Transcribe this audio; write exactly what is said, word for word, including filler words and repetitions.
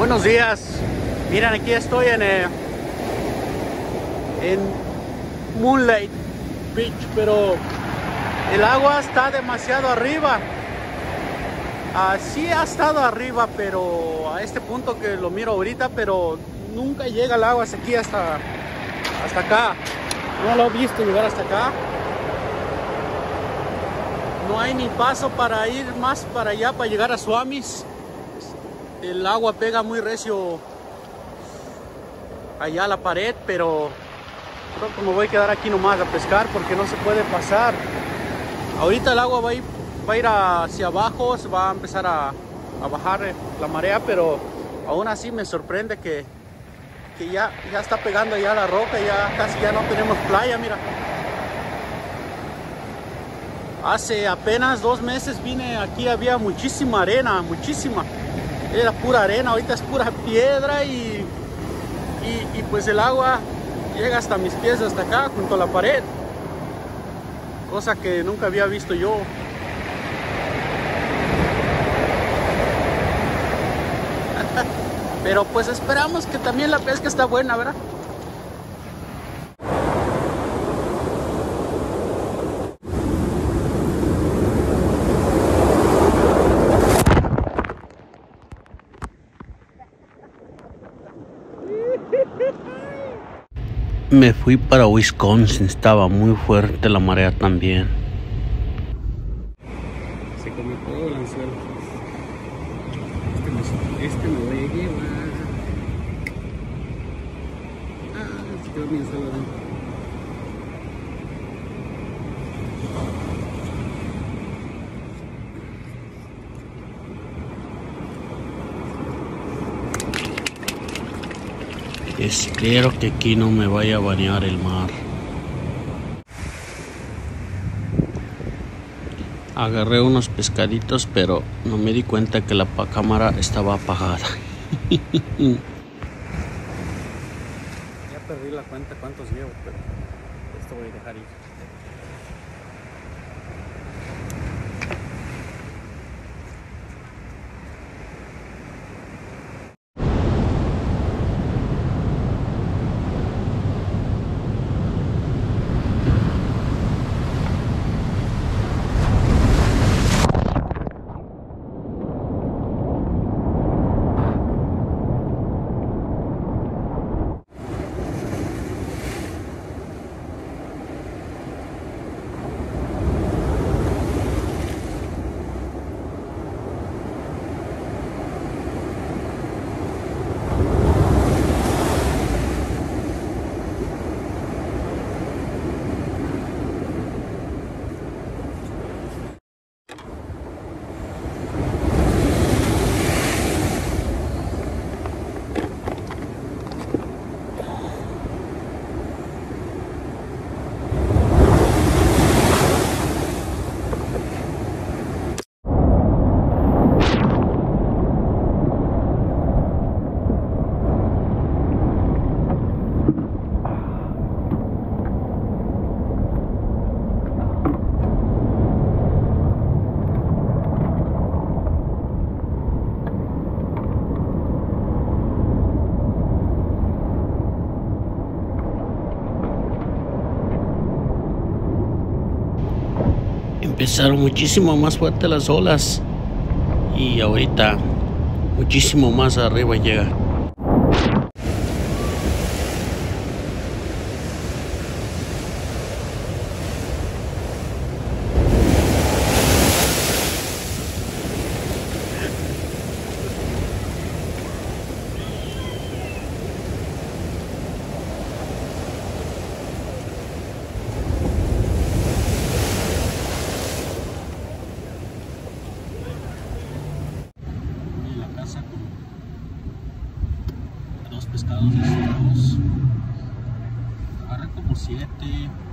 Buenos días. Miren, aquí estoy en, eh, en Moonlight Beach, pero el agua está demasiado arriba. Ah, sí ha estado arriba, pero a este punto que lo miro ahorita, pero nunca llega el agua hasta aquí, hasta, hasta acá. No lo he visto llegar hasta acá. No hay ni paso para ir más para allá, para llegar a Suamis. El agua pega muy recio allá a la pared, pero creo que me voy a quedar aquí nomás a pescar porque no se puede pasar. Ahorita el agua va a ir, va a ir hacia abajo, se va a empezar a, a bajar la marea, pero aún así me sorprende que, que ya, ya está pegando ya la roca, ya casi ya no tenemos playa. Mira, hace apenas dos meses vine aquí, había muchísima arena, muchísima. Era pura arena, ahorita es pura piedra y, y, y pues el agua llega hasta mis pies, hasta acá, junto a la pared. Cosa que nunca había visto yo. Pero pues esperamos que también la pesca está buena, ¿verdad? Me fui para Wisconsin, estaba muy fuerte la marea también. Se comió todo el anzuelo. Este me, este me voy a llevar. Ah, se quedó mi anzuelo adentro. Espero que aquí no me vaya a bañar el mar. Agarré unos pescaditos, pero no me di cuenta que la cámara estaba apagada. Ya perdí la cuenta cuántos llevo, pero esto voy a dejar ir. Empezaron muchísimo más fuerte las olas y ahorita muchísimo más arriba llega. Pescados, agarré como siete.